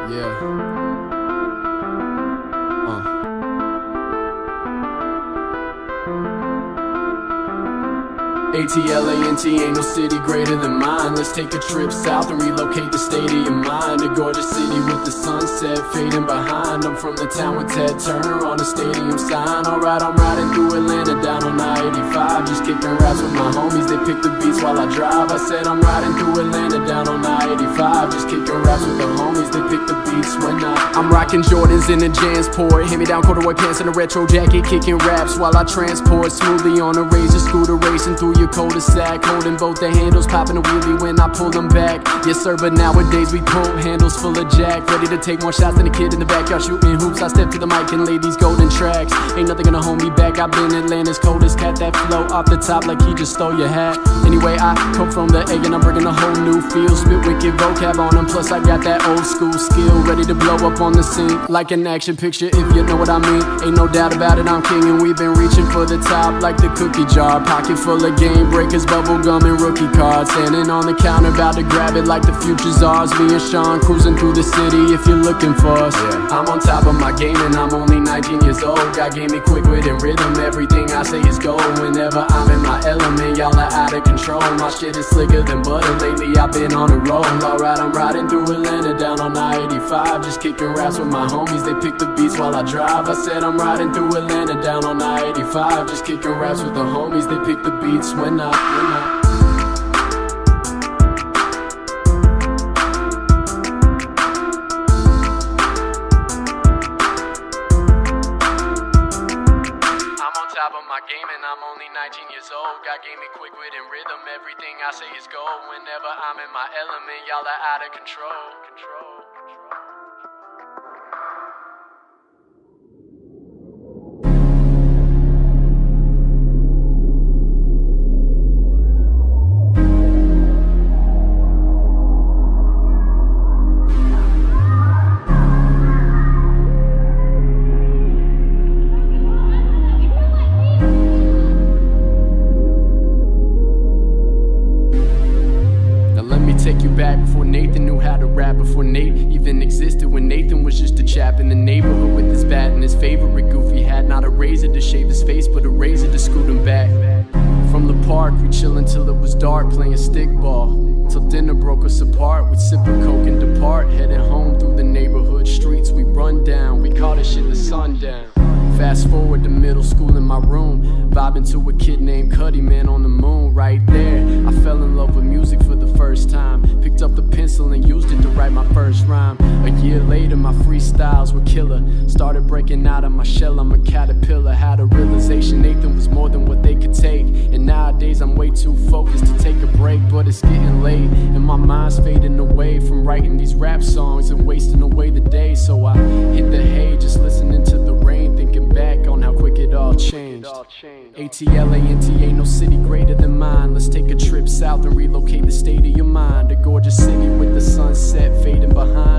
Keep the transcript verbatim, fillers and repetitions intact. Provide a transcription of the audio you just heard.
Yeah. Uh. A T L A N T ain't no city greater than mine. Let's take a trip south and relocate the state of your mind. A gorgeous city with the sunset fading behind. I'm from the town with Ted Turner on a stadium sign. Alright, I'm riding through Atlanta down on I eighty-five, just kicking raps with my homies, they pick the beats while I drive. I said I'm riding through Atlanta down on I eighty-five, just kicking raps with the homies, they pick the beats when I I'm rocking Jordans in a Jansport, hand me down corduroy pants and a retro jacket, kicking raps while I transport smoothly on a razor scooter, racing through your cul-de-sac, holding both the handles, popping a wheelie when I pull them back. Yes sir, but nowadays we pull handles full of jack, ready to take more shots than a kid in the backyard shooting hoops. I step to the mic and lay these golden tracks. Ain't nothing gonna hold me back. I've been Atlanta's coldest cat, that flow off the top like he just stole your hat. Anyway, I come from the A and I'm bringing a whole new feel. Spit wicked vocab on them, plus I got that old school skill, ready to blow up on the scene like an action picture, if you know what I mean. Ain't no doubt about it, I'm king and we've been reaching for the top like the cookie jar. Pocket full of game breakers, bubble gum and rookie cards. Standing on the counter about to grab it like the future's ours. Me and Sean cruising through the city if you're looking for us. Yeah. I'm on top of my game and I'm only nineteen years old. God gave me quick wit and rhythm, everything I say is gold. Whenever I'm in my element, y'all are out of control. My shit is slicker than butter, lately I've been on a roll. Alright, I'm riding through Atlanta down on I eighty-five, just kicking raps with my homies, they pick the beats while I drive. I said I'm riding through Atlanta down on I eighty-five, just kicking raps with the homies, they pick the beats when I, when I top of my game and I'm only nineteen years old. God gave me quick wit and rhythm, everything I say is gold. Whenever I'm in my element, y'all are out of control. Control. Take you back before Nathan knew how to rap, before Nate even existed, when Nathan was just a chap in the neighborhood with his bat and his favorite goofy hat. Not a razor to shave his face, but a razor to scoot him back. From the park, we chillin' till it was dark, playing stickball till dinner broke us apart. We'd sip a coke and depart, heading home through the neighborhood streets we run down. We call this shit the sundown. Fast forward to middle school in my room, vibing to a kid named Cuddy, man on the moon. Right there, I fell in love with music for the first time. Picked up the pencil and used it to write my first rhyme. A year later, my freestyles were killer. Started breaking out of my shell, I'm a caterpillar. Had a realization Nathan was more than what they could take. And nowadays I'm way too focused to take a break. But it's getting late, and my mind's fading away from writing these rap songs and wasting away the day. So I hit the hay, just listening to the rain, thinking back on how quick it all changed. A T L A N T ain't no city greater than mine. Let's take a trip south and relocate the state of your mind. A gorgeous city with the sunset fading behind.